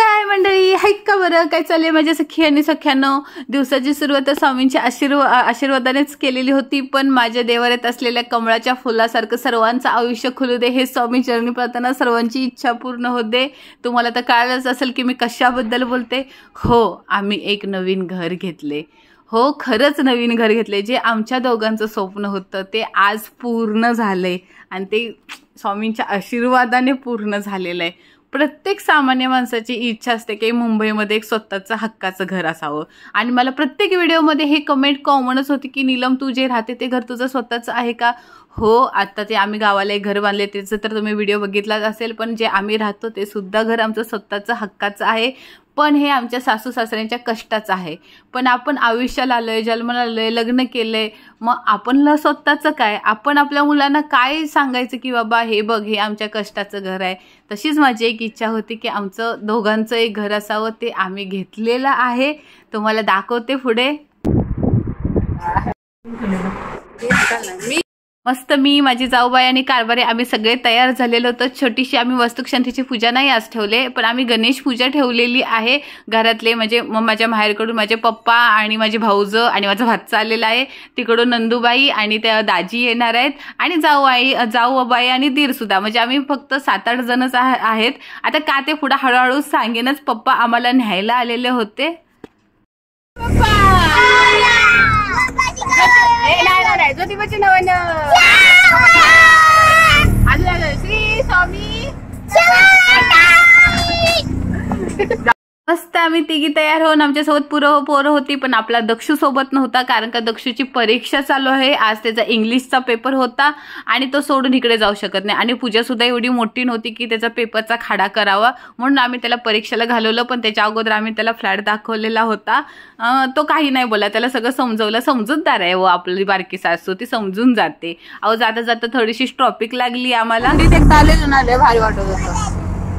काय मंडळी, हाईक का बरं? काय चाललंय माझ्या सखी आणि सख्यांनो? दिवसाची सुरुवात स्वामींच्या आशीर्वादानेच केलेली होती, पण माझ्या देवाऱ्यात असलेल्या कमळाच्या फुलासारखं सर्वांचं आयुष्य खुलू दे हे स्वामी चरणी प्रार्थना. सर्वांची इच्छा पूर्ण होऊ दे. तुम्हाला तर कळलंच असेल की मी कशाबद्दल बोलते. हो, आम्ही एक नवीन घर घेतले. हो, खरंच नवीन घर घेतले. जे आमच्या दोघांचं स्वप्न होतं ते आज पूर्ण झालंय आणि ते स्वामींच्या आशीर्वादाने पूर्ण झालेलं आहे. प्रत्येक सामान्य माणसाची इच्छा असते की मुंबईमध्ये एक स्वतःचं हक्काचं घर असावं. आणि मला प्रत्येक व्हिडिओमध्ये हे कमेंट कॉमनच होती की नीलम, तू जे राहते ते घर तुझं स्वतःचं आहे का? हो, आता ते आम्ही गावाला एक घर बांधले त्याचं तर तुम्ही व्हिडिओ बघितलाच असेल, पण जे आम्ही राहतो ते सुद्धा घर आमचं स्वतःचं हक्काचं आहे. पण हे आमच्या सासू सासऱ्यांच्या कष्टाचं आहे. पण आपण आयुष्याला आलोय, जन्माला आलोय, लग्न केलंय, मग आपणला स्वतःचं काय? आपण आपल्या मुलांना काय सांगायचं की बाबा हे बघ, हे आमच्या कष्टाचं घर आहे. तशीच माझी एक इच्छा होती की आमचं दोघांचं एक घर असावं. ते आम्ही घेतलेलं आहे. तुम्हाला दाखवते पुढे. मस्त मी, माझी जाऊबाई आणि कारभारी आम्ही सगळे तयार झालेलो होतो. छोटीशी आम्ही वस्तुक्षांतीची पूजा नाही आज ठेवले, पण आम्ही गणेश पूजा ठेवलेली आहे घरातले. म्हणजे माझ्या माहेरकडून माझे पप्पा आणि माझे भाऊज आणि माझा भाचा आलेला आहे. तिकडून नंदूबाई आणि त्या दाजी येणार आहेत आणि जाऊबाई आणि दीर सुद्धा. म्हणजे आम्ही फक्त 7-8 जणच आहेत. आता का ते पुढे हळूहळू सांगेनच. पप्पा आम्हाला न्यायला आलेले होते. ज्योतिबाच्या नावानं श्री स्वामी. मस्त आम्ही तिघी तयार होऊन आमच्यासोबत पोरं होती, पण आपला दक्षू सोबत नव्हता कारण का दक्षूची परीक्षा चालू आहे. आज त्याचा इंग्लिशचा पेपर होता आणि तो सोडून इकडे जाऊ शकत नाही. आणि पूजा सुद्धा एवढी मोठी नव्हती की त्याचा पेपरचा खाडा करावा, म्हणून आम्ही त्याला परीक्षेला घालवलं. पण त्याच्या अगोदर आम्ही त्याला फ्लॅट दाखवलेला होता. तो काही नाही बोला, त्याला सगळं समजवलं. समजूतदार आहे व आपली बारकी सासू, ती समजून जाते. अहो जाता जाता थोडीशी ट्रॉफिक लागली आम्हाला. भारी वाटत होतं.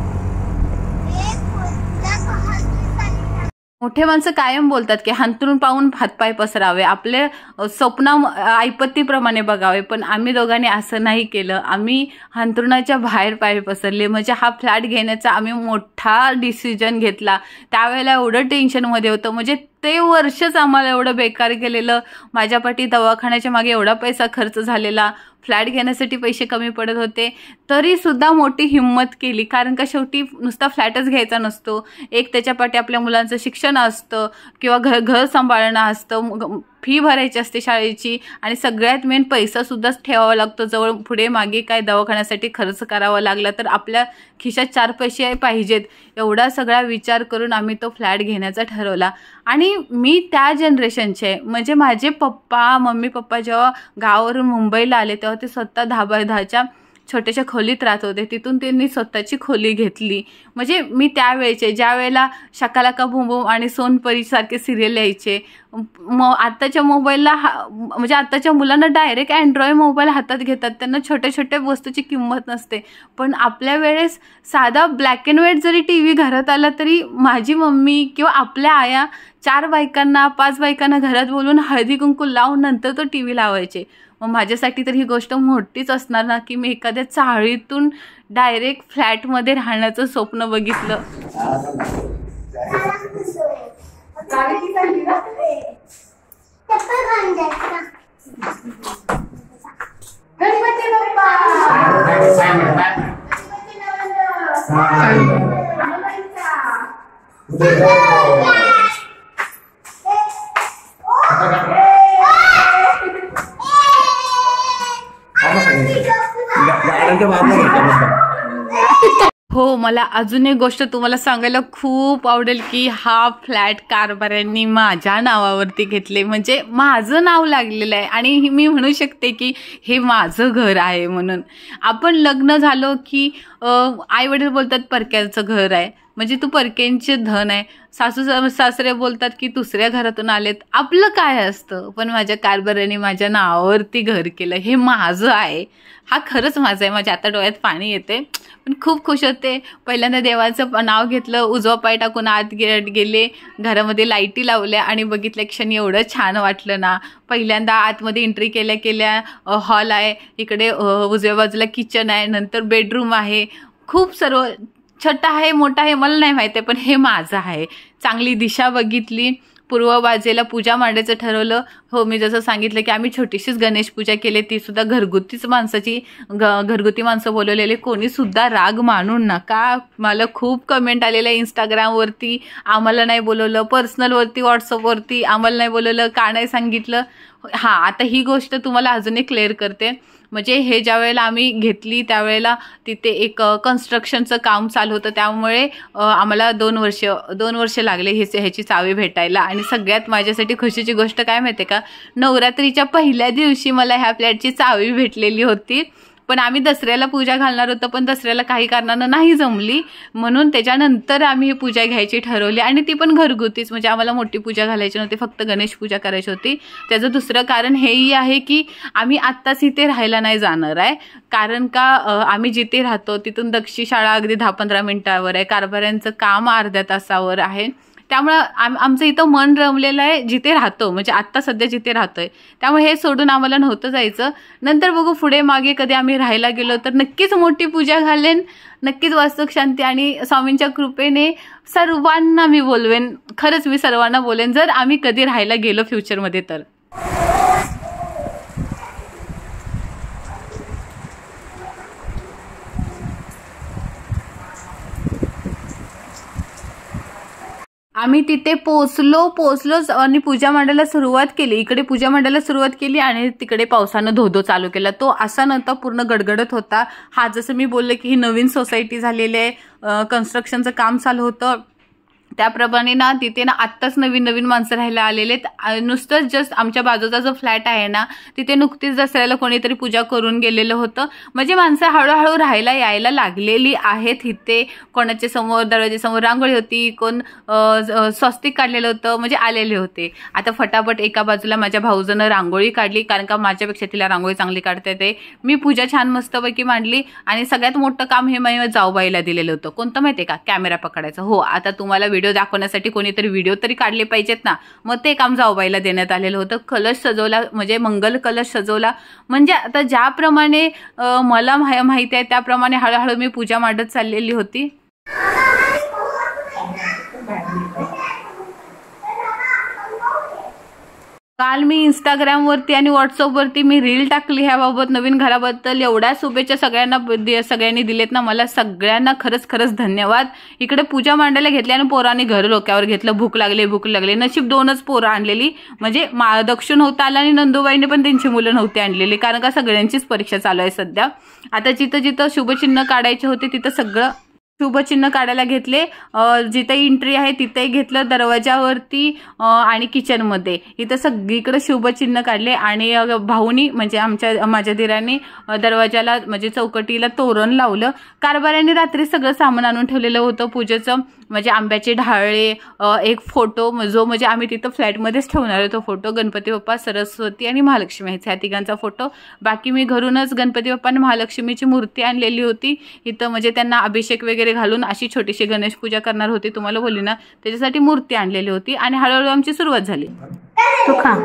मोठे माणसं कायम बोलतात की हंतरून पाहून हातपाय पसरावे, आपले स्वप्न ऐपतीप्रमाणे बघावे. पण आम्ही दोघांनी असं नाही केलं. आम्ही हंतरुणाच्या बाहेर पाय पसरले. म्हणजे हा फ्लॅट घेण्याचा आम्ही मोठा डिसिजन घेतला. त्यावेळेला एवढं टेन्शनमध्ये होतं. म्हणजे ते वर्षच आम्हाला एवढं बेकार गेलेलं. माझ्या पाठी दवाखान्याच्या मागे एवढा पैसा खर्च झालेला. फ्लॅट घेण्यासाठी पैसे कमी पडत होते, तरी सुद्धा मोठी हिंमत केली. कारण का शेवटी नुसता फ्लॅटच घ्यायचा नसतो. एक त्याच्या पाठी आपल्या मुलांचं शिक्षण असतं किंवा घर सांभाळणं असतं, फी भरायची असते शाळेची, आणि सगळ्यात मेन पैसासुद्धाच ठेवावा लागतो जवळ. पुढे मागे काय दवाखान्यासाठी खर्च करावा लागला तर आपल्या खिशात 4 पैसे पाहिजेत. एवढा सगळा विचार करून आम्ही तो फ्लॅट घेण्याचा ठरवला. आणि मी त्या जनरेशनचे आहे. म्हणजे माझे मम्मी पप्पा जेव्हा गावावरून मुंबईला आले तेव्हा ते स्वतः 10x10च्या छोट्याशा खोलीत राहत होते. तिथून त्यांनी स्वतःची खोली घेतली. म्हणजे मी त्यावेळेचे, ज्या वेळेला शकालाका बूम बूम आणि सोनपरीसारखे सिरियल यायचे. आत्ताच्या मोबाईलला म्हणजे आत्ताच्या मुलांना डायरेक्ट अँड्रॉइड मोबाईल हातात घेतात. त्यांना छोट्या छोट्या वस्तूची किंमत नसते. पण आपल्या वेळेस साधा ब्लॅक अँड व्हाईट जरी टी व्ही घरात आला तरी माझी मम्मी किंवा आपल्या आया 4 बायकांना 5 बायकांना घरात बोलून हळदी कुंकू लावून नंतर तो टी व्ही लावायचे. मग माझ्यासाठी तर ही गोष्ट मोठीच असणार ना की मी एखाद्या चाळीतून डायरेक्ट फ्लॅटमध्ये राहण्याचं स्वप्न बघितलं. हो, मला अजून एक गोष्ट तुम्हाला सांगायला खूप आवडेल की हा फ्लॅट कारभाऱ्यांनी माझ्या नावावरती घेतले. म्हणजे माझं नाव लागलेलं आहे आणि मी म्हणू शकते की हे माझं घर आहे. म्हणून आपण लग्न झालो की आई वडील बोलतात परक्यांचं घर आहे, म्हणजे तू परक्यांचे धन आहे. सासू सासरे बोलतात की दुसऱ्या घरातून आलेत. आपलं काय असतं, पण माझ्या कारभाऱ्यांनी माझ्या नावावरती घर केलं. हे माझं आहे, हा खरंच माझं आहे. माझ्या आता डोळ्यात पाणी येते, पण खूप खुश होते. पहिल्यांदा देवाचं नाव घेतलं, उजवा पाय टाकून आत गेले, घरामध्ये लाईटी लावल्या आणि बघितल्या क्षणी एवढं छान वाटलं ना. पहिल्यांदा आतमध्ये एंट्री केल्या हॉल आहे, इकडे उजव्या बाजूला किचन आहे, नंतर बेडरूम आहे. खूप सर्व छोटा आहे मोठा आहे मला नाही माहिती आहे, पण हे माझं आहे. चांगली दिशा बघितली, पूर्व बाजूला पूजा मांडायचं ठरवलं. हो, मी जसं सांगितलं की आम्ही छोटीशीच गणेश पूजा केली, ती सुद्धा घरगुतीच माणसाची, घरगुती माणसं बोलवलेले, कोणीसुद्धा राग मानू नका. मला खूप कमेंट आलेलं आहे इंस्टाग्रामवरती, आम्हाला नाही बोलवलं, पर्सनलवरती व्हॉट्सअपवरती आम्हाला नाही बोलवलं, का नाही सांगितलं. हां, आता ही गोष्ट तुम्हाला अजून एक क्लिअर करते. म्हणजे हे ज्या वेळेला आम्ही घेतली त्यावेळेला तिथे एक कन्स्ट्रक्शनचं काम चालू होतं, त्यामुळे आम्हाला 2 वर्ष लागले ह्याची चावी भेटायला. आणि सगळ्यात माझ्यासाठी खुशीची गोष्ट काय माहिती आहे का, नवरात्रीच्या पहिल्या दिवशी मला ह्या फ्लॅटची चावी भेटलेली होती. पण आम्ही दसऱ्याला पूजा घालणार होतो, पण दसऱ्याला काही कारणानं नाही जमली, म्हणून त्याच्यानंतर आम्ही ही पूजा घ्यायची ठरवली. आणि ती पण घरगुतीच, म्हणजे आम्हाला मोठी पूजा घालायची नव्हती, फक्त गणेश पूजा करायची होती. त्याचं दुसरं कारण हेही आहे की आम्ही आत्ताच इथे राहायला नाही जाणार आहे, कारण का आम्ही जिथे राहतो तिथून दक्षी शाळा अगदी 10-15 मिनिटावर आहे, कारभाऱ्यांचं काम अर्ध्या तासावर आहे. त्यामुळे आमचं इथं मन रमलेलं आहे जिथे राहतो, म्हणजे आत्ता सध्या जिथे राहतोय, त्यामुळे हे सोडून आम्हाला नव्हतं जायचं. नंतर बघू पुढे मागे कधी आम्ही राहायला गेलो तर नक्कीच मोठी पूजा घालेन, नक्कीच वास्तुक शांती आणि स्वामींच्या कृपेने सर्वांना मी बोलवेन. खरंच मी सर्वांना बोलेन जर आम्ही कधी राहायला गेलो फ्युचरमध्ये तर. आम्ही तिथे पोचलोच आणि पूजा मांडायला सुरुवात केली. इकडे पूजा मांडायला सुरुवात केली आणि तिकडे पावसानं धोधो चालू केला. तो असा नव्हता, पूर्ण गडगडत होता. हा जसं मी बोलले की ही नवीन सोसायटी झालेली आहे, कन्स्ट्रक्शनचं काम चालू होतं, त्याप्रमाणे ना तिथे ना आत्ताच नवीन माणसं राहायला आलेले. नुसतंच जस्ट आमच्या बाजूचा जो फ्लॅट आहे ना तिथे नुकतीच दसऱ्याला कोणीतरी पूजा करून गेलेलं होतं. म्हणजे माणसं हळूहळू राहायला यायला लागलेली आहेत. इथे कोणाच्या समोर दरवाजेसमोर रांगोळी होती, कोण स्वस्तिक काढलेलं होतं, म्हणजे आलेले होते. आता फटाफट एका बाजूला माझ्या भाऊजनं रांगोळी काढली, कारण का माझ्यापेक्षा तिला रांगोळी चांगली काढता येते. मी पूजा छान मस्तपैकी मांडली. आणि सगळ्यात मोठं काम हे माझ्या जाऊबाईला दिलेलं होतं. कोणतं माहिती आहे का, कॅमेरा पकडायचं. हो, आता तुम्हाला व्हिडिओ दाखवण्यासाठी कोणीतरी व्हिडिओ तरी काढले पाहिजेत ना, मग ते काम जाऊबाईला देण्यात आलेलं होतं. कलश सजवला, म्हणजे मंगल कलश सजवला. म्हणजे आता ज्याप्रमाणे मला माहिती आहे त्याप्रमाणे हळूहळू मी पूजा मांडत चाललेली होती. काल मी इंस्टाग्रामवरती आणि व्हॉट्सअपवरती मी रील टाकली ह्याबाबत, नवीन घराबद्दल. एवढ्या शुभेच्छा सगळ्यांनी दिलेत ना, मला सगळ्यांना खरंच धन्यवाद. इकडे पूजा मांडायला घेतली आणि पोरांनी घर डोक्यावर घेतलं. भूक लागली. नशीब 2च पोरं आणलेली, म्हणजे दक्षू नव्हता आला आणि नंदूबाईने पण त्यांची मुलं नव्हती आणलेली, कारण का सगळ्यांचीच परीक्षा चालू आहे सध्या. आता जिथं शुभचिन्ह काढायचे होते तिथं सगळं शुभचिन्ह काढायला घेतले. जिथे एंट्री आहे तिथे घेतलं, दरवाजावरती आणि किचनमध्ये, इथं सगळीकडे शुभचिन्ह काढले. आणि भाऊनी म्हणजे माझ्या दिराने दरवाजाला म्हणजे चौकटीला तोरण लावलं. कारभाऱ्यांनी रात्री सगळं सामान आणून ठेवलेलं होतं पूजेचं, म्हणजे आंब्याचे ढाळे, एक फोटो जो म्हणजे आम्ही तिथं फ्लॅटमध्येच ठेवणार होतो फोटो, गणपती बाप्पा, सरस्वती आणि महालक्ष्मी ह्या तिघांचा फोटो. बाकी मी घरूनच गणपती बाप्पा आणि महालक्ष्मीची मूर्ती आणलेली होती इथं, म्हणजे त्यांना अभिषेक वगैरे घालून अशी छोटीशी गणेश पूजा करणार होती, तुम्हाला बोलली ना, त्याच्यासाठी मूर्ती आणलेली होती. आणि हळूहळू आमची सुरुवात झाली. तू खा.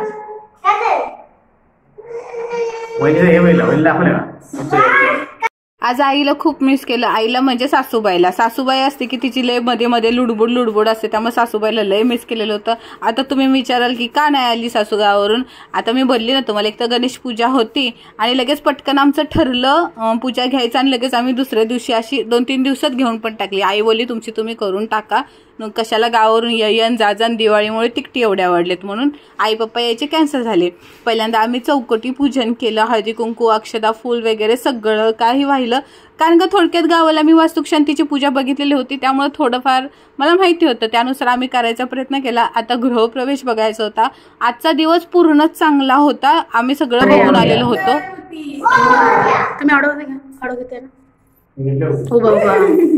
आज आईला खूप मिस केलं. आईला म्हणजे सासूबाई असते की तिची लय मध्ये लुडबुड असते, त्यामुळे सासूबाईला लय मिस केलेलं होतं. आता तुम्ही विचाराल की का नाही आली सासू गावावरून. आता मी बोलली ना तुम्हाला, एक तर गणेश पूजा होती आणि लगेच पटकन आमचं ठरलं पूजा घ्यायचं, आणि लगेच आम्ही दुसऱ्या दिवशी अशी 2-3 दिवसात घेऊन पण टाकली. आई बोलली तुमची तुम्ही करून टाका, कशाला गावावरून येन जाजन, दिवाळीमुळे तिकटी एवढ्या वाढलेत म्हणून आई पप्पा यायचे कॅन्सल झाले. पहिल्यांदा आम्ही चौकटी पूजन केलं, हळदी कुंकू, अक्षदा, फूल वगैरे सगळं काही वाहिलं, कारण का थोडक्यात गावाला मी वास्तुक शांतीची पूजा बघितलेली होती, त्यामुळे थोडंफार मला माहिती होतं, त्यानुसार आम्ही करायचा प्रयत्न केला. आता गृहप्रवेश बघायचा होता. आजचा दिवस पूर्णच चांगला होता, आम्ही सगळं बघून आलेलो होतो. तुम्ही ऑर्डर घेते ना. हो बाबा,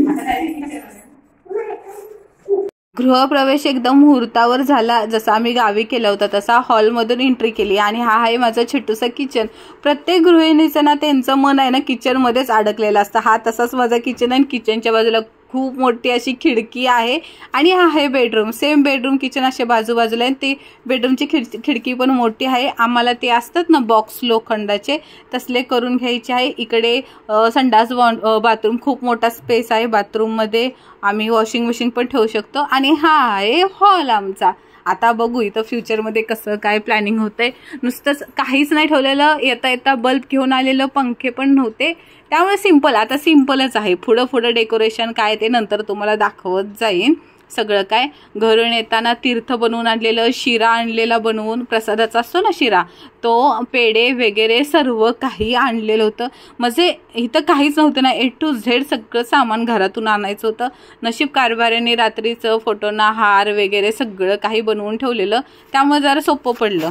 गृहप्रवेश एकदम मुहूर्तावर झाला, जसा आम्ही गावी केला होता तसा. हॉलमधून एंट्री केली आणि हा आहे माझं छोटूसा किचन. प्रत्येक गृहिणीचं ना त्यांचं मन आहे ना किचनमध्येच अडकलेलं असतं. हा तसाच माझा किचन आहे. किचनच्या बाजूला खूप मोठी अशी खिडकी आहे आणि हा आहे बेडरूम. सेम बेडरूम किचन असे बाजूबाजूला आहे. ती बेडरूमची खिडकी पण मोठी आहे. आम्हाला ते असतात ना बॉक्स लोखंडाचे तसले करून घ्यायचे आहे. इकडे संडास बाथरूम खूप मोठा स्पेस आहे. बाथरूममध्ये आम्ही वॉशिंग मशीन पण ठेवू शकतो. आणि हा आहे हॉल आमचा. आता बघू इथं फ्युचरमध्ये कसं काय प्लॅनिंग होतंय. नुसतंच काहीच नाही ठेवलेलं. येता येता बल्ब घेऊन आलेलं, पंखे पण नव्हते, त्यामुळे सिंपल. आता सिंपलच आहे. पुढं डेकोरेशन काय ते नंतर तुम्हाला दाखवत जाईन सगळं काय. घरून येताना तीर्थ बनवून आणलेलं, शिरा आणलेला बनवून, प्रसादाचा असतो ना शिरा, तो पेढे वगैरे सर्व काही आणलेलं होतं. म्हणजे इथं काहीच नव्हतं ना, A to Z सगळं सामान घरातून आणायचं होतं. नशीब कारभाऱ्याने रात्रीचं फोटोना हार वगैरे सगळं काही बनवून ठेवलेलं, त्यामुळे जरा सोपं पडलं.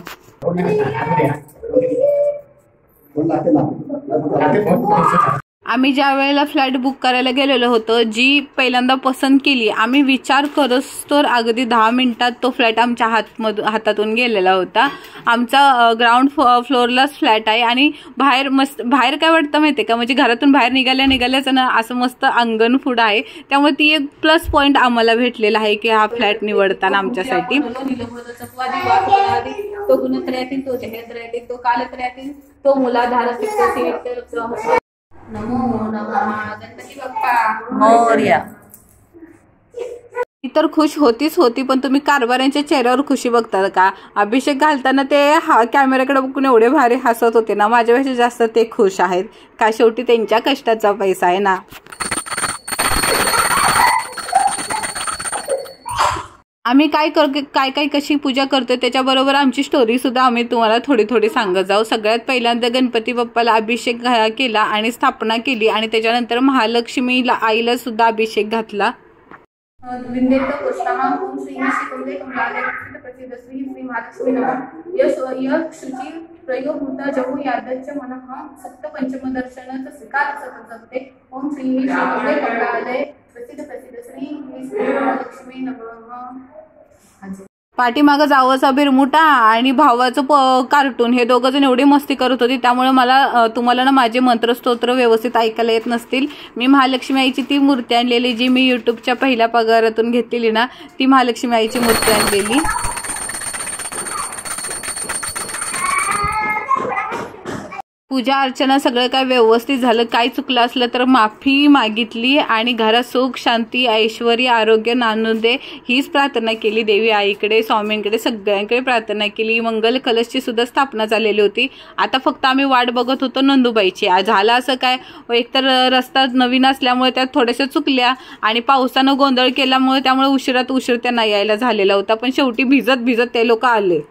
आम्ही ज्या वेळेला फ्लॅट बुक करायला गेलेलो होतो, जी पहिल्यांदा पसंत केली, आम्ही विचार करत तर अगदी 10 मिनिटात तो फ्लॅट आमच्या हातातून गेलेला होता. आमचा ग्राउंड फ्लोअरलाच फ्लॅट आहे आणि बाहेर काय वाटतं माहिती आहे का, म्हणजे घरातून बाहेर निघाल्याच ना असं मस्त अंगण फूड आहे. त्यामुळे ती एक प्लस पॉईंट आम्हाला भेटलेला आहे की हा फ्लॅट निवडताना आमच्यासाठी. तो गुणत्रयातील, तो जयत्रयातील, तो कालत्रयातील, तो मुलाधार नमो नमः गणपती बाप्पा मोरया. ती तर खुश होती, पण तुम्ही कारभाऱ्यांच्या चेहऱ्यावर खुशी बघता का? अभिषेक घालताना ते कॅमेऱ्याकडे बघून एवढे भारी हसत होते ना, माझ्यापेक्षा जास्त ते खुश आहेत का. शेवटी त्यांच्या कष्टाचा पैसा आहे ना. आम्ही काय कशी पूजा करतोय त्याच्याबरोबर आमची स्टोरी सुद्धा आम्ही तुम्हाला थोडी सांगत जाऊ. सगळ्यात पहिल्यांदा गणपती बाप्पाला अभिषेक केला आणि स्थापना केली आणि त्याच्यानंतर महालक्ष्मीला आईला सुद्धा अभिषेक घातला. प्रयोग जगो यादच्च मनः सप्त पंचम दर्शन स्वीकार सतते. ओम श्री कमलालय प्रसिद्ध श्री महालक्ष्मी नमः. पाठीमागं जावंचा बिरमुटा आणि भावाचं कार्टून हे दोघं जण एवढी मस्ती करत होती, त्यामुळे मला तुम्हाला ना माझे मंत्रस्तोत्र व्यवस्थित ऐकायला येत नसतील. मी महालक्ष्मी आईची ती मूर्ती आणलेली जी मी यूट्यूबच्या पहिल्या पगारातून घेतलेली ना, ती महालक्ष्मी आईची मूर्ती आणलेली. पूजा अर्चना सगळं काय व्यवस्थित झालं. काय चुकलं असलं तर माफी मागितली आणि घरात सुख शांती ऐश्वर्य आरोग्य नांदू दे हीच प्रार्थना केली. देवी आईकडे स्वामींकडे सगळ्यांकडे प्रार्थना केली. मंगल कलशची सुद्धा स्थापना झालेली होती. आता फक्त आम्ही वाट बघत होतो नंदुबाईची. झालं असं काय, एकतर रस्ता नवीन असल्यामुळे त्यात थोड्याशा चुकल्या आणि पावसानं गोंधळ केल्यामुळे त्यामुळे उशिरात उशीर त्यांना यायला झालेला होता. पण शेवटी भिजत ते लोक आले.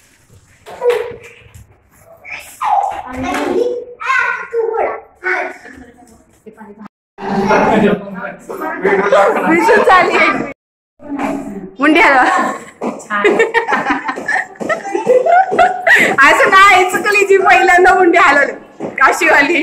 मुंडी हलवा असं काय चुकली जी पहिल्यांदा मुंडी हलवली काशीवाली.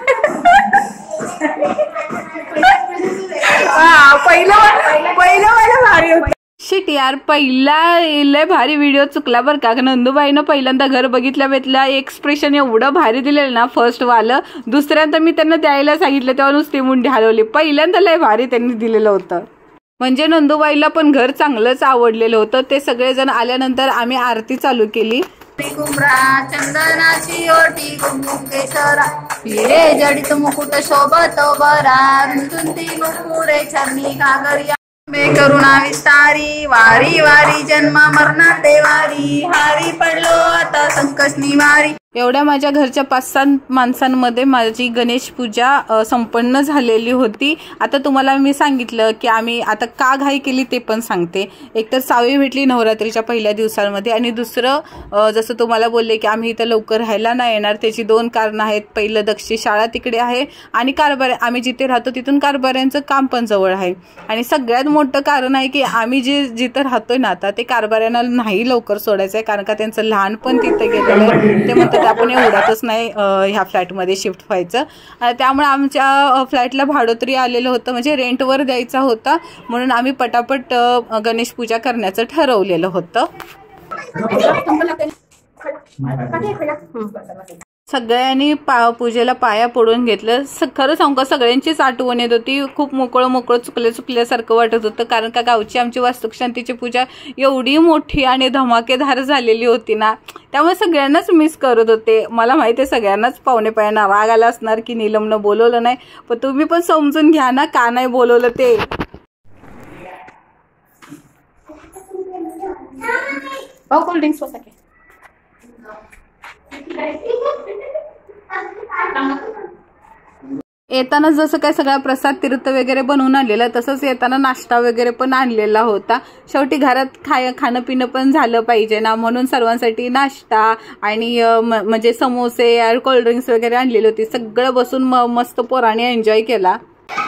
पहिलं भारी होतं. शिट यार, पहिला लय भारी व्हिडिओ चुकला बरं का. नंदुबाईनं पहिल्यांदा घर बघितल्या एक्सप्रेशन एवढं भारी दिलेलं ना फर्स्ट वालं. दुसऱ्यांदा मी त्यांना द्यायला सांगितलं तेव्हा नुसती मुंडी हलवली. पहिल्यांदा लय भारी त्यांनी दिलेलं होतं. म्हणजे नंदुबाईला पण घर चांगलंच आवडलेलं होतं. ते सगळेजण आल्यानंतर आम्ही आरती चालू केली. चंदनाची ओटी कुंकुम केशरा हिरे जडित मुकुट शोभत बरा रुंदी मुकुरे चरणी कागरिया मे करुणा विस्तारी वारी वारी जन्म मरणा देवारी हारी पडलो आता संकट निवारी. एवढ्या माझ्या घरच्या 5-7 माणसांमध्ये माझी गणेश पूजा संपन्न झालेली होती. आता तुम्हाला मी सांगितलं की आम्ही आता का घाई केली ते पण सांगते. एकतर सावळी भेटली नवरात्रीच्या पहिल्या दिवसांमध्ये आणि दुसरं जसं तुम्हाला बोलले की आम्ही इथं लवकर राहायला नाही येणार. त्याची 2 कारणं आहेत. पहिलं दक्षी शाळा तिकडे आहे आणि आम्ही जिथे राहतो तिथून कारभाऱ्यांचं काम पण जवळ आहे. आणि सगळ्यात मोठं कारण आहे की आम्ही जिथं राहतोय ना आता ते कारभाऱ्यांना नाही लवकर सोडायचं आहे, कारण का त्यांचं लहानपण तिथं गेलेलं आहे. ते म्हणतात आपण एवढ्यातच नाही ह्या फ्लॅटमध्ये शिफ्ट व्हायचं. त्यामुळे आमच्या फ्लॅटला भाडोत्री आलेलं होतं, म्हणजे रेंटवर द्यायचा होता, म्हणून आम्ही पटापट गणेश पूजा करण्याचं ठरवलेलं होतं. सगळ्यांनी पूजेला पाया पडून घेतलं. खरं सांगू का सगळ्यांचीच आठवण येत होती. खूप मोकळं चुकल्यासारखं वाटत होतं, कारण का गावची आमची वास्तुशांतीची पूजा एवढी मोठी आणि धमाकेदार झालेली होती ना, त्यामुळे सगळ्यांनाच मिस करत होते. मला माहिती आहे सगळ्यांनाच पाहुणेपायांना राग आला असणार की नीलमनं बोलवलं नाही, पण तुम्ही पण समजून घ्या ना का नाही बोलवलं ते. कोल्ड ड्रिंक्स येताना जसं काय सगळा प्रसाद तीर्थ वगैरे बनवून आणलेला, तसंच येताना नाश्ता वगैरे पण आणलेला होता. शेवटी घरात खाणं पिणं पण झालं पाहिजे ना, म्हणून सर्वांसाठी नाश्ता आणि म्हणजे समोसे कोल्ड्रिंक्स वगैरे आणलेली होती. सगळं बसून मस्त पोराने एन्जॉय केला.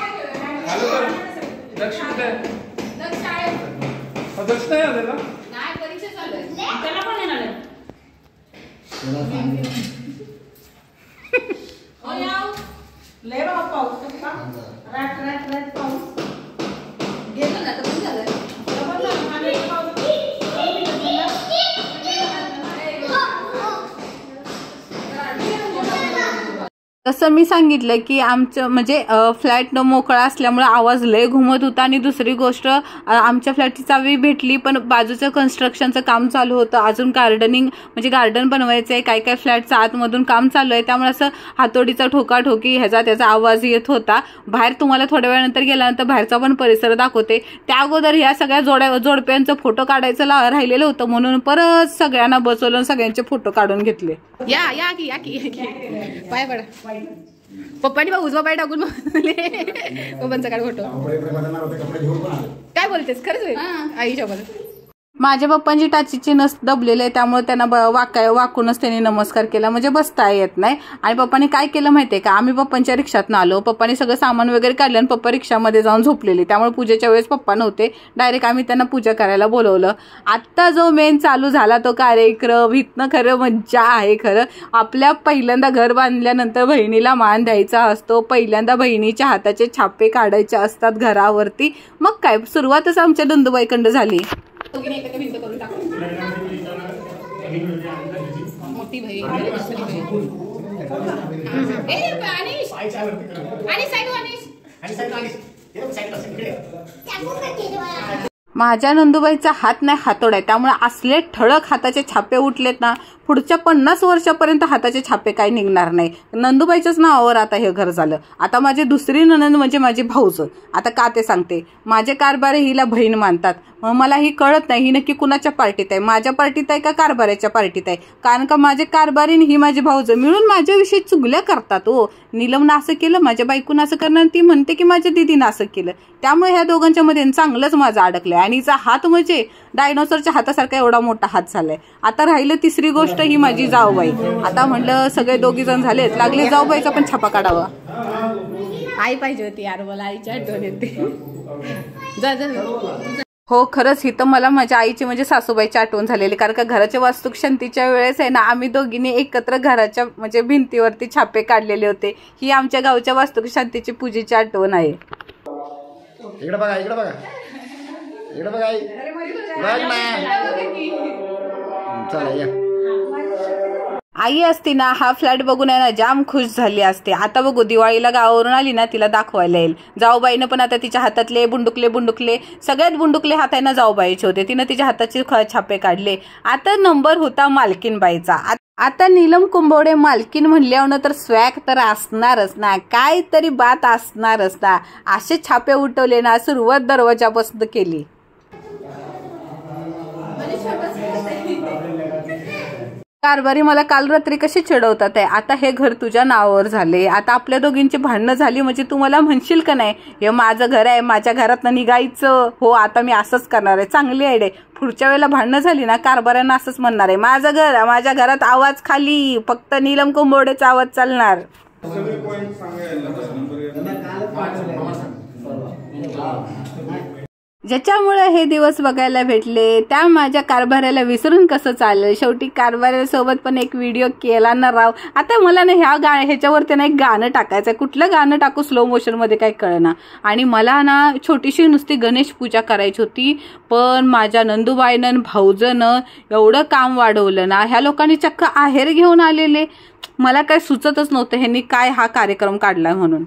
तसं मी सांगितलं की आमचं म्हणजे फ्लॅट न मोकळा असल्यामुळे आवाज लय घुमत होता. आणि दुसरी गोष्ट आमच्या फ्लॅटची चावी भेटली, पण बाजूचं कन्स्ट्रक्शनचं काम चालू होतं. अजून गार्डनिंग म्हणजे गार्डन बनवायचं आहे, काय काय फ्लॅटचं आतमधून काम चालू आहे, त्यामुळे असं हातोडीचा ठोकाठोकी त्याचा आवाज येत होता. बाहेर तुम्हाला थोड्या वेळानंतर गेल्यानंतर बाहेरचा पण परिसर दाखवते. त्या अगोदर ह्या सगळ्या जोडप्यांचं फोटो काढायचं राहिलेलं होतं, म्हणून परत सगळ्यांना बसवलं, सगळ्यांचे फोटो काढून घेतले. या की पाय पडा. पप्पानी बा उजवा पाय टाकून पप्पांचा काढ फोटो. काय बोलतेस खरंच आईच्या बरोबर. माझ्या पप्पांची टाचीची नस दबलेली आहे, त्यामुळे त्यांना वाकूनच त्यांनी नमस्कार केला, म्हणजे बसता येत नाही. आणि पप्पांनी काय केलं माहितीये का, आम्ही पप्पांच्या रिक्षातनं आलो, पप्पांनी सगळं सामान वगैरे काढलं आणि पप्पा रिक्षामध्ये जाऊन झोपलेले, त्यामुळे पूजेच्या वेळेस पप्पा नव्हते. डायरेक्ट आम्ही त्यांना पूजा करायला बोलवलं. आत्ता जो मेन चालू झाला तो कार्यक्रम, इथनं खरं मज्जा आहे. खरं आपल्या पहिल्यांदा घर बांधल्यानंतर बहिणीला मान द्यायचा असतो, पहिल्यांदा बहिणीच्या हाताचे छापे काढायचे असतात घरावरती. मग काय सुरुवातच आमच्या नंदुबाईकडं झाली. भिंत करून टाकू. मोठी बहीण माझ्या नंदुबाईचा हात नाही हातोड आहे, त्यामुळे असले ठळक हाताचे छापे उठलेत ना, पुढच्या 50 वर्षापर्यंत हाताचे छापे काही निघणार नाही. नंदुबाईच्याच नावावर आता हे घर झालं. आता माझी दुसरी नणंद म्हणजे माझी भाऊज. आता का ते सांगते, माझे कारभारी हिला बहीण मानतात. मला ही कळत नाही ही नक्की कुणाच्या पार्टीत आहे, माझ्या पार्टीत आहे का कारभाऱ्याच्या पार्टीत आहे. कारण का माझे कारभारी ही माझी भाऊज मिळून माझ्याविषयी चुगल्या करतात. हो, नीलमनं असं केलं, माझ्या बायकोनं असं करणार, ती म्हणते की माझ्या दीदीनं असं केलं. त्यामुळे ह्या दोघांच्या मध्ये चांगलंच माझं अडकलंय. आणि हिचा हात म्हणजे डायनोसरच्या हातासारखा एवढा मोठा हात झालाय. आता राहिलं तिसरी गोष्ट, ही माझी जाऊबाई. आता म्हणलं सगळे 2 जण झालेत, लागले जाऊबाईचा पण छापा काढावा. आई पाहिजे होती यार, मला आईची आठवण येते. जा. हो खरंच ही तर मला माझ्या आईची म्हणजे सासूबाईची आठवण झालेली, कारण का घराच्या वास्तुशांतीच्या वेळेस आहे ना, आम्ही दोघींनी एकत्र घराच्या म्हणजे भिंतीवरती छापे काढलेले होते. ही आमच्या गावच्या वास्तुशांतीची पूजेची आठवण आहे. इकडे बघा आई, बघ ना. चला या. आई असती ना, हा फ्लॅट बघून आहे ना जाम खुश झाली असते. आता बघू दिवाळीला गावावरून आली ना, तिला दाखवायला येईल. जाऊबाईनं पण आता तिच्या हातातले बुंडुकले सगळ्यात बुंडुकले हात आहे ना जाऊबाईचे होते, तिनं तिच्या हाताचे छापे काढले. आता नंबर होता मालकीनबाईचा. आता नीलम कुंभवडे मालकीन म्हणल्यावर तर स्वॅग तर असणारच ना, काय तरी बात असणारच ना. असे छापे उठवले ना, सुरुवात दरवाजापासून केली. कारभारी मला काल रात्री कशी चिडवतात आहे, आता हे घर तुझ्या नावावर झाले, आता आपल्या दोघींची भांडणं झाली म्हणजे तू मला म्हणशील का नाही हे माझं घर आहे, माझ्या घरातनं निघायचं. हो आता मी असंच करणार आहे. चांगली आयडिया. पुढच्या वेळेला भांडणं झाली ना, कारभाऱ्यांना असंच म्हणणार आहे, माझं घर, माझ्या घरात आवाज खाली, फक्त नीलम कुंभवडेचा आवाज चालणार. ज्याच्यामुळे हे दिवस बघायला भेटले त्या माझ्या कारभाराला विसरून कसं चाललं. शेवटी कारभारासोबत पण एक व्हिडिओ केला ना राव. आता मला ना ह्याच्यावरती ना एक गाणं टाकायचं. कुठलं गाणं टाकू स्लो मोशनमध्ये काही कळना. आणि मला ना छोटीशी नुसती गणेश पूजा करायची होती, पण माझ्या नंदूबाईनं भाऊजनं एवढं काम वाढवलं ना. ह्या लोकांनी चक्क आहेर घेऊन आलेले. मला काय सुचतच नव्हतं ह्यांनी काय हा कार्यक्रम काढला म्हणून.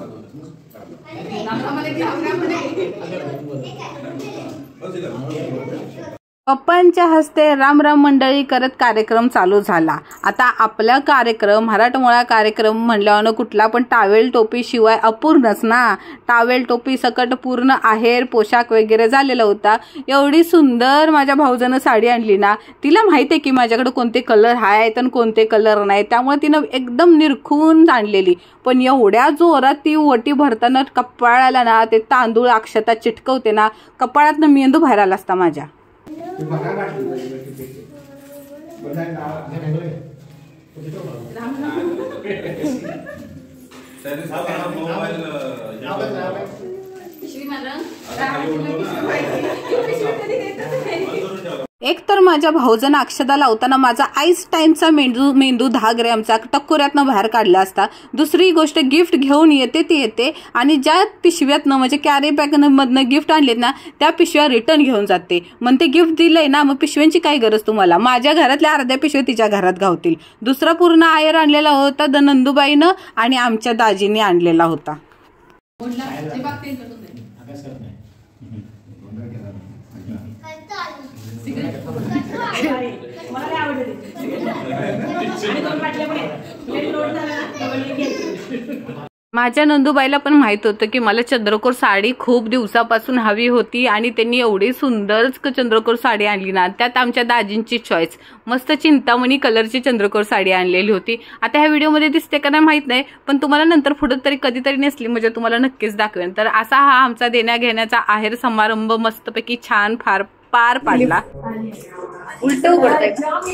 पप्पांच्या हस्ते राम राम मंडळी करत कार्यक्रम चालू झाला. आता आपला कार्यक्रम मराठमोळा कार्यक्रम म्हणल्यावर कुठला पण टावेल टोपी शिवाय अपूर्णच ना. टावेल टोपी सकट पूर्ण आहेर पोशाख वगैरे झालेला होता. एवढी सुंदर माझ्या भाऊजानं साडी आणली ना. तिला माहिती आहे की माझ्याकडे कोणते कलर आहेत आणि कोणते कलर नाही, त्यामुळे तिनं एकदम निरखून आणलेली. पण एवढ्या जोरात ती ओटी भरताना कपाळाला ना ते तांदूळ अक्षता चिटकवते ना, कपाळात मेंदू बाहेर आला असता माझ्या. एक तर माझ्या भाऊजनं अक्षता लावताना माझा आईस टाइमचा मेंदू 10 ग्रॅमचा टक्कोऱ्यातनं बाहेर काढला असता. दुसरी गोष्ट गिफ्ट घेऊन येते ती येते आणि ज्या पिशव्यातनं म्हणजे कॅरी बॅगमधनं गिफ्ट आणलेत ना त्या पिशव्या रिटर्न घेऊन जाते. म्हणते गिफ्ट दिलंय ना मग पिशव्यांची काय गरज तुम्हाला. माझ्या घरातल्या अर्ध्या पिशव्या तिच्या घरात गावतील. दुसरा पूर्ण आयर आणलेला होता नंदूबाईनं आणि आमच्या दाजीने आणलेला होता. माझ्या नंदूबाईला पण माहित होतं की मला चंद्रकोर साडी खूप दिवसापासून हवी होती आणि त्यांनी एवढी सुंदर चंद्रकोर साडी आणली ना. त्यात आमच्या दाजींची चॉईस मस्त चिंतामणी कलरची चंद्रकोर साडी आणलेली होती. आता ह्या व्हिडिओमध्ये दिसते का नाही माहित नाही, पण तुम्हाला नंतर पुढे तरी कधीतरी नेसली म्हणजे तुम्हाला नक्कीच दाखवेन. तर असा हा आमचा देण्या घेण्याचा आहेर समारंभ मस्तपैकी छान पार पाडला. उलट उघडताय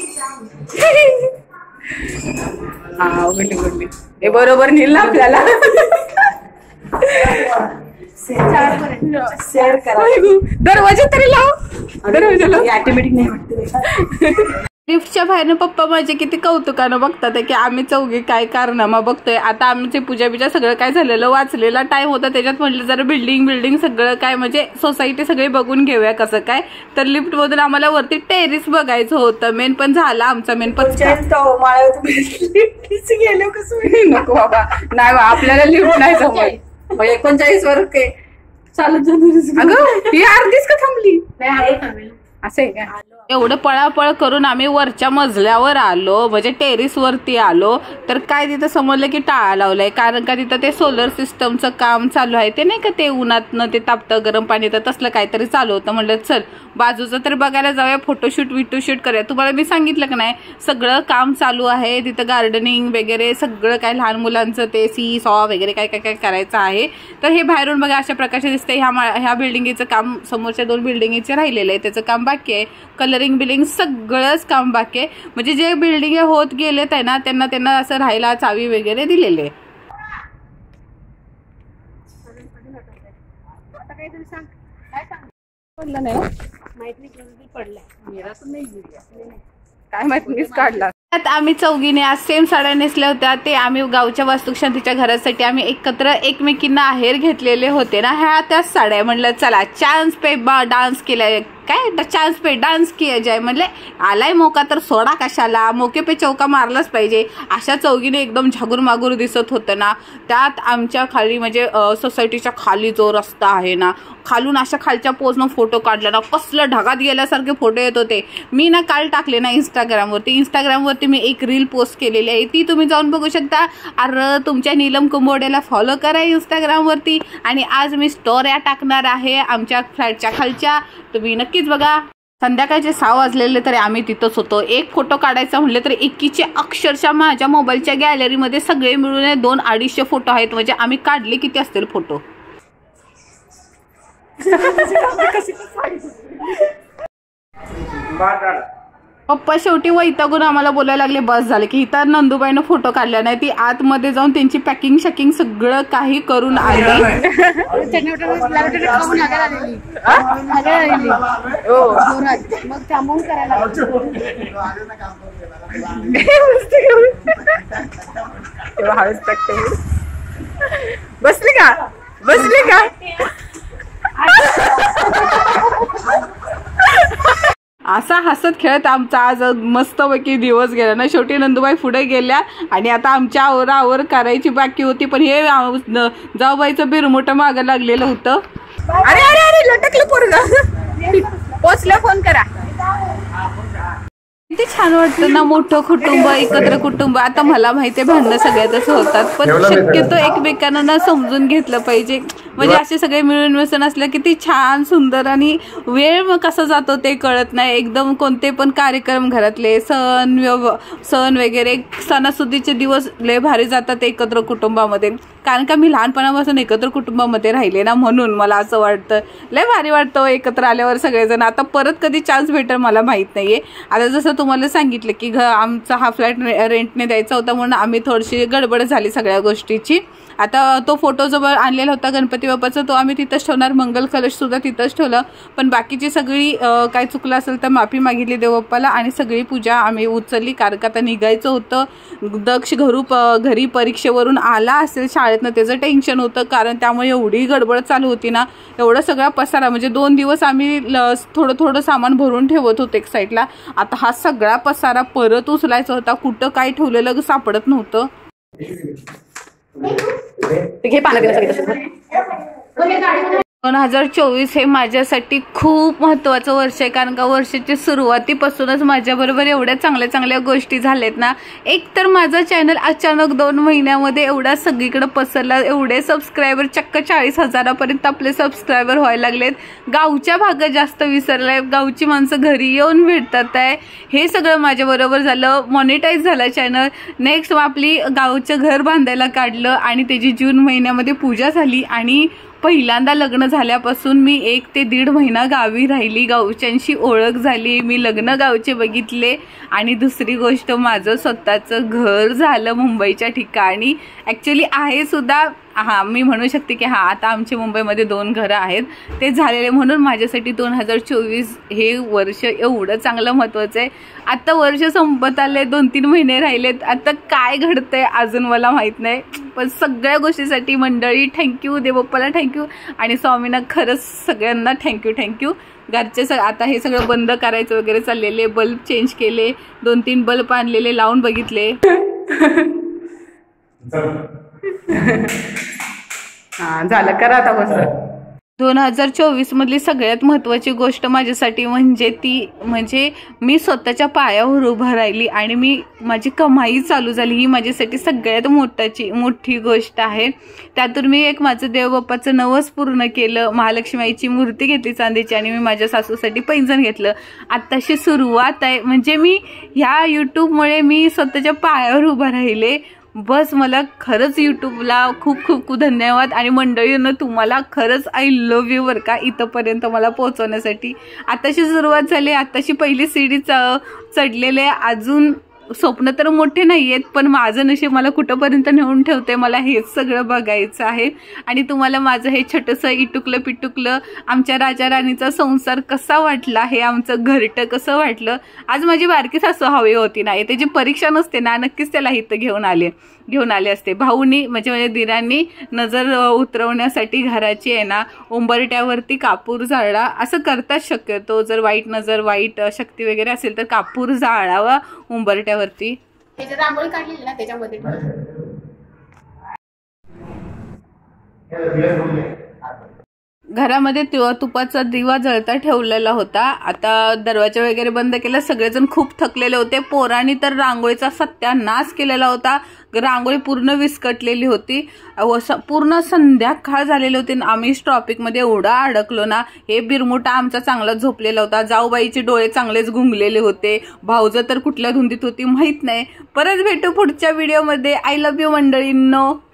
हा उघडली हे बरोबर नेलं आपल्याला. शेअर करा. दरवाजा तरी लाव. दरवाजा ऑटोमॅटिक नाही वाटतं. लिफ्टच्या बाहेरनं पप्पा माझे किती कौतुकानं बघतात की आम्ही चौघी काय कारनामा बघतोय. आता आमचे पूजा बिजा सगळं काय झालेलं वाचलेला टाइम होता, त्याच्यात म्हटलं जरा बिल्डिंग सगळं काय म्हणजे सोसायटी सगळी बघून घेऊया कसं काय. तर लिफ्ट मधून आम्हाला वरती टेरिस बघायचं होतं. मेन पण झाला आमचा मेन पण गेलो कसं. नको बाबा नाही आपल्याला लिफ्ट नाही जमत. 39 वर काय चालत जाणार. अगं ही अर्धीच का थांबली. असं आहे का. एवढं पळापळ करून आम्ही वरच्या मजल्यावर आलो म्हणजे टेरिस वरती आलो. तर काय तिथं समजलं की टाळा लावलाय, कारण का तिथं ते सोलर सिस्टमचं काम चालू आहे. ते नाही का ते उन्हातनं ते तापतं गरम पाणी तर तसलं काहीतरी चालू होतं. म्हणलं चल बाजूचं तर बघायला जाऊया, फोटोशूट करूया. तुम्हाला मी सांगितलं का नाही सगळं काम चालू आहे तिथं. गार्डनिंग वगैरे सगळं काय लहान मुलांचं ते सी सॉ वगैरे काय काय काय करायचं आहे. तर हे बाहेरून बघा अशा प्रकारे दिसतंय. ह्या बिल्डिंगचं काम समोरच्या 2 बिल्डिंगचे राहिलेलं आहे, त्याचं काम बाकी आहे. कलरिंग बिलिंग सगळंच काम बाकी आहे. म्हणजे जे बिल्डिंग होत गेलेत आहे ना त्यांना असं राहायला चावी वगैरे दिलेले. काय माहित मीच काढला. आम्ही चौघीने आज सेम साड्या नेसल्या होत्या. ते आम्ही गावच्या वास्तुशांतीच्या घरासाठी आम्ही एकत्र एकमेकींना आहेर घेतलेले होते ना. ह्या त्याच साड्या. म्हणलं चला चान्स पे डान्स केलाय काय चान्स पे डान्स किया जाय. म्हणले आलाय मोका तर सोडा कशाला, मोके पे चौका मारलाच पाहिजे. अशा चौघीने एकदम झागूर मागूर दिसत होतं ना. त्यात आमच्या खाली म्हणजे सोसायटीच्या खाली जो रस्ता आहे ना खालून अशा खालच्या पोजनं फोटो काढला ना कसलं ढगात गेल्यासारखे फोटो येत होते. मी ना काल टाकले ना इंस्टाग्रामवरती मी एक रील पोस्ट केलेली आहे, ती तुम्ही जाऊन बघू शकता. अरे तुमच्या नीलम कुंभोडेला फॉलो करा इंस्टाग्रामवरती. आणि आज मी स्टोऱ्या टाकणार आहे आमच्या फ्लॅटच्या खालच्या, तुम्ही नक्कीच बघा. संध्याकाळचे 6 वाजलेले तरी आम्ही तिथंच होतो. एक फोटो काढायचा म्हटले तर एकीचे अक्षरशः माझ्या मोबाईलच्या गॅलरीमध्ये सगळे मिळून 200-250 फोटो आहेत. म्हणजे आम्ही काढले किती असतील फोटो. पप्पा शेवटी वैतागून आम्हाला बोलायला लागले बस झाले की इथं नंदूबाईनं फोटो काढला नाही. ती आतमध्ये जाऊन त्यांची पॅकिंग शॅकिंग सगळं काही करून आली. मग थांबवून करायला बसली का बसली का असा हसत खेळत आमचा आज मस्तपैकी दिवस गेला ना. शेवटी नंदूबाई पुढे गेल्या आणि आता आमच्या आवरावर करायची बाकी होती. पण हे जाऊबाईचं बिरमोठं मागं लागलेलं होतं. अरे अरे अरे लटकलं पोरगं. पोचलं फोन करा. किती छान वाटतं ना मोठं कुटुंब एकत्र कुटुंब. आता मला माहिती आहे भांडणं सगळ्यातच होतात पण शक्यतो एकमेकांना ना समजून घेतलं पाहिजे. म्हणजे असे सगळे मिळून मिसळून असलं किती छान सुंदर आणि वेळ मग कसा जातो ते कळत नाही. एकदम कोणते पण कार्यक्रम घरातले सण वगैरे सणासुदीचे दिवस लय भारी जातात एकत्र कुटुंबामध्ये. कारण का मी लहानपणापासून एकत्र कुटुंबामध्ये राहिले ना म्हणून मला असं वाटतं लय भारी वाटतं एकत्र आल्यावर सगळेजण. आता परत कधी चान्स भेटेल मला माहीत नाहीये. आता जसं तुम्हाला सांगितलं की आमचा हा फ्लॅट रेंटने द्यायचा होता म्हणून आम्ही थोडीशी गडबड झाली सगळ्या गोष्टीची. आता तो फोटो जो आणलेला होता गणपती बाप्पाचा तो आम्ही तिथंच ठेवणार. मंगल कलशसुद्धा तिथंच ठेवलं. पण बाकीची सगळी काय चुकलं असेल तर माफी मागितली देवबाप्पाला आणि सगळी पूजा आम्ही उचलली. कारण का आता निघायचं होतं. दक्ष घरी परीक्षेवरून आला असेल शाळेतनं त्याचं टेन्शन होतं. कारण त्यामुळे एवढी गडबड चालू होती ना. एवढा सगळा पसारा म्हणजे 2 दिवस आम्ही थोडं सामान भरून ठेवत होतो एक साईडला. आता हा सगळा पसारा परत उचलायचा होता. कुठं काय ठेवलेलं सापडत नव्हतं. घे पानं 2024 हे माझ्यासाठी खूप महत्त्वाचं वर्ष आहे. कारण का वर्षाच्या सुरुवातीपासूनच माझ्याबरोबर एवढ्या चांगल्या चांगल्या गोष्टी झाल्यात ना. एक तर माझं चॅनल अचानक 2 महिन्यामध्ये एवढा सगळीकडे पसरला. एवढे सबस्क्रायबर चक्क 40,000पर्यंत आपले सबस्क्रायबर व्हायला लागलेत. गावच्या भागात जास्त विसरलाय. गावची माणसं घरी येऊन भेटतात आहे. हे सगळं माझ्याबरोबर झालं. मॉनिटाईज झाला चॅनल. नेक्स्ट आपली गावचं घर बांधायला काढलं आणि त्याची जून महिन्यामध्ये पूजा झाली. आणि पहिल्यांदा लग्न झाल्यापासून मी 1 ते 1.5 महिना गावी राहिली. गावच्यांशी ओळख झाली. मी लग्न गावचे बघितले. आणि दुसरी गोष्ट माझं स्वतःचं घर झालं मुंबईच्या ठिकाणी. ॲक्च्युली आहे सुद्धा. मी म्हणू शकते की आता आमची मुंबईमध्ये 2 घरं आहेत ते झालेले. म्हणून माझ्यासाठी 2024 हे वर्ष एवढं चांगलं महत्त्वाचं आहे. आता वर्ष संपत आले. 2-3 महिने राहिलेत. आता काय घडतंय अजून मला माहीत नाही. पण सगळ्या गोष्टीसाठी मंडळी थँक्यू. देवबाप्पाला थँक्यू आणि स्वामींना खरंच सगळ्यांना थँक्यू. घरचे आता हे सगळं बंद करायचं वगैरे चाललेले. बल्ब चेंज केले. 2-3 बल्ब आणलेले लावून बघितले. झालं करा आता बस. 2024 मधली सगळ्यात महत्त्वाची गोष्ट माझ्यासाठी म्हणजे मी स्वतःच्या पायावर उभं राहिली आणि माझी कमाई चालू झाली. ही माझ्यासाठी सगळ्यात मोठी गोष्ट आहे. त्यातून मी माझं देवबाप्पाचं नवस पूर्ण केलं. महालक्ष्मीची मूर्ती घेतली चांदीची आणि मी माझ्या सासूसाठी पैंजण घेतलं. आत्ताशी सुरुवात आहे. म्हणजे मी ह्या यूट्यूबमुळे मी स्वतःच्या पायावर उभं राहिले. बस मला खरंच यूट्यूबला खूप धन्यवाद. आणि मंडळींना तुम्हाला खरंच आय लव्ह यू बरं का इथंपर्यंत मला पोहोचवण्यासाठी. आताशी सुरुवात झाली. आताशी पहिली सीडी चढलेले. अजून स्वप्न तर मोठे नाही आहेत पण माझं नशीब मला कुठंपर्यंत नेऊन ठेवते मला हेच सगळं बघायचं आहे. आणि तुम्हाला माझं हे छोटंसं इटुकलं पिटुकलं आमच्या राजा राणीचा संसार कसा वाटला, हे आमचं घरटं कसं वाटलं. आज माझी बारकी सासू हवी होती ना, त्याची परीक्षा नसते ना, नक्कीच त्याला इथं घेऊन आले असते. भाऊनी म्हणजे दिरांनी नजर उतरवण्यासाठी घराची आहे ना उंबरट्यावरती कापूर जाळला. असं करतात शक्यतो. जर वाईट शक्ती वगैरे असेल तर कापूर जाळावा उंबरट्यावरती. रांगोळी काढलेली ना त्याच्यामध्ये घरामध्ये तुपाचा दिवा जळता ठेवलेला होता. आता दरवाजा वगैरे बंद केला. सगळेजण खूप थकलेले होते. पोरांनी तर रांगोळीचा सत्यानाश केलेला होता. रांगोळी पूर्ण विस्कटलेली होती. पूर्ण संध्याकाळ झालेली होती. आम्ही ट्रॉफिकमध्ये एवढा अडकलो ना. हे बिरमुटा आमचा चांगला झोपलेला होता. जाऊबाईचे डोळे चांगलेच गुंगलेले होते. भाऊज तर कुठल्या धुंदीत होती माहित नाही. परत भेटू पुढच्या व्हिडिओमध्ये. I love you मंडळींनो.